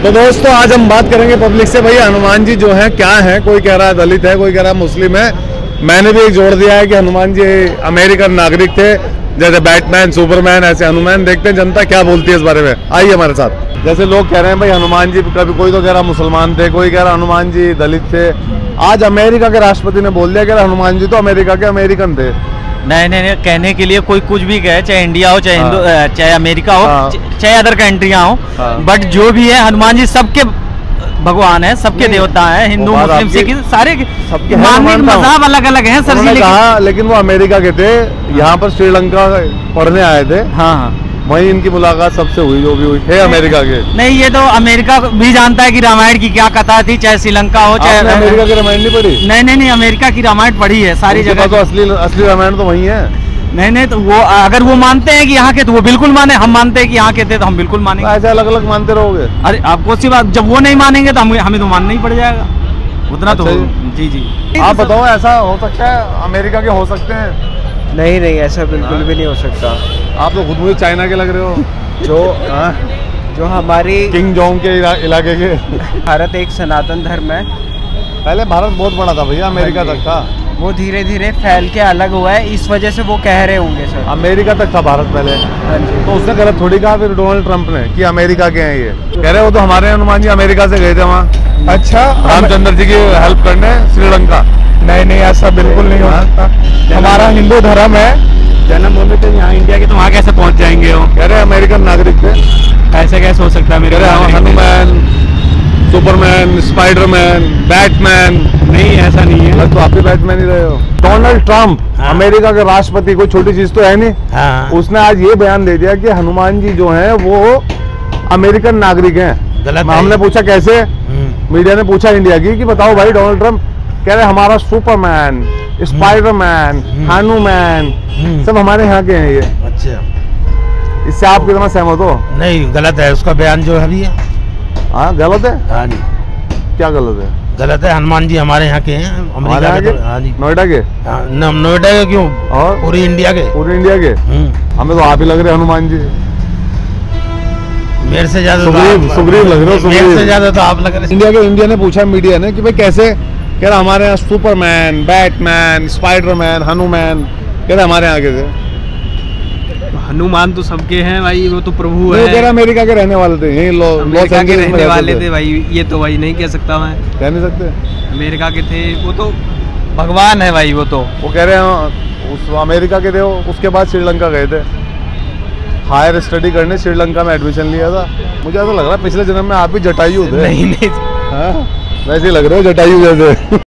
तो दोस्तों आज हम बात करेंगे पब्लिक से। भैया हनुमान जी जो है क्या है, कोई कह रहा है दलित है, कोई कह रहा है मुस्लिम है। मैंने भी एक जोड़ दिया है कि हनुमान जी अमेरिकन नागरिक थे, जैसे बैटमैन सुपरमैन, ऐसे हनुमान। देखते हैं जनता क्या बोलती है इस बारे में। आइए हमारे साथ। जैसे लोग कह रहे हैं भाई हनुमान जी, कभी कोई तो कह रहा मुसलमान थे, कोई कह रहा हनुमान जी दलित थे। आज अमेरिका के राष्ट्रपति ने बोल दिया कि हनुमान जी तो अमेरिका के अमेरिकन थे। नहीं, कहने के लिए कोई कुछ भी कहे, चाहे इंडिया हो, चाहे हिंदू, चाहे अमेरिका हो, चाहे अदर कंट्रियां हो, बट जो भी है हनुमान जी सबके भगवान है, सबके देवता है, हिंदू मुस्लिम सिख सारे सबके मजहब अलग अलग हैं सर जी। लेकिन वो अमेरिका के थे, यहाँ पर श्रीलंका पढ़ने आए थे। हाँ, वही इनकी मुलाकात सबसे हुई, जो भी हुई थे अमेरिका के। नहीं, ये तो अमेरिका भी जानता है कि रामायण की क्या कथा थी, चाहे श्रीलंका हो, चाहे अमेरिका की रामायण नहीं पढ़ी। नहीं, अमेरिका की रामायण पढ़ी है सारी जगह। तो असली रामायण तो वही है। नहीं, तो वो अगर वो मानते हैं कि यहाँ के तो वो बिल्कुल माने, हम मानते हैं कि यहाँ के थे तो हम बिल्कुल मानेंगे। ऐसे अलग अलग मानते रहोगे? अरे आपको सी बात, जब वो नहीं मानेंगे तो हमें तो मानना ही पड़ जाएगा उतना। तो जी आप बताओ, ऐसा हो सकता है अमेरिका के हो सकते हैं? नहीं, ऐसा बिल्कुल भी नहीं हो सकता। आप तो खुद मुझे चाइना के लग रहे हो। जो हमारी किंग जोंग के इलाके के। भारत एक सनातन धर्म है। पहले भारत बहुत बड़ा था भैया, अमेरिका तक था। वो धीरे धीरे फैल के अलग हुआ है, इस वजह से वो कह रहे होंगे सर। अमेरिका तक था भारत पहले। हाँ जी। तो उसने गलत थोड़ी कहा फिर डोनाल्ड ट्रंप ने कि अमेरिका के हैं ये। कह रहे हो तो हमारे हनुमान जी अमेरिका से गए थे वहाँ। अच्छा, रामचंद्र जी की हेल्प करने श्रीलंका। नहीं, ऐसा बिल्कुल नहीं हो सकता। हमारा हिंदू धर्म है, जन्मभूमि तो यहाँ इंडिया के, तो वहाँ कैसे पहुँच जाएंगे वो? कह रहे अमेरिकन नागरिक थे। ऐसे कैसे हो सकता है? मेरे हनुमान, सुपरमैन, स्पाइडरमैन, बैटमैन। नहीं, ऐसा नहीं है। तो आप भी बैटमैन ही रहे हो। डोनाल्ड ट्रंप अमेरिका के राष्ट्रपति, कोई छोटी चीज तो है नहीं। उसने आज ये बयान दे दिया कि हनुमान जी जो हैं वो अमेरिकन नागरिक हैं। गलत। हमने पूछा कैसे, मीडिया ने पूछा इंडिया की कि बताओ भाई। डोनाल्ड ट्रंप कह रहे हमारा सुपरमैन, स्पाइडरमैन, हनुमान सब हमारे यहाँ के हैं ये। अच्छा, इससे आप कितना सहमत हो? नहीं, गलत है उसका बयान जो है। हाँ, गलत है। हाँ जी। क्या गलत है? गलत है। हनुमान जी हमारे यहाँ के हैं, अमेरिका के। हाँ जी। नोएडा के? नोएडा के क्यों? और पूरी इंडिया के। पूरी इंडिया के। हमें तो आप ही लग रहे हनुमान जी। मेरे से ज्यादा सुग्रीव लग रहे हो। मेरे से ज्यादा तो आप लग रहे। इंडिया ने पूछा मीडिया ने कि भाई कैसे, कह रहा हमारे यहाँ सुपरमैन, बैटमैन, स्पाइडरमैन, हनुमान, कह रहे हमारे यहाँ के थे। हनुमान तो सबके हैं भाई, वो तो प्रभु है। कह रहा अमेरिका के रहने वाले थे, यही अमेरिका के रहने वाले थे भाई। ये तो भाई नहीं कह सकता मैं। कह नहीं सकते? अमेरिका के थे, वो तो भगवान है भाई। वो कह रहे हैं उस अमेरिका के थे, उसके बाद श्रीलंका गए थे हायर स्टडी करने, श्रीलंका में एडमिशन लिया था। मुझे ऐसा लग रहा है पिछले जन्म में आप भी जटायु थे। नहीं, वैसे ही लग रहे हो जटायु जैसे।